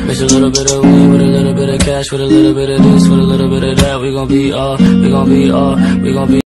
Mix a little bit of weed with a little bit of cash, with a little bit of this, with a little bit of that. We gon' be all, we gon' be all, we gon' be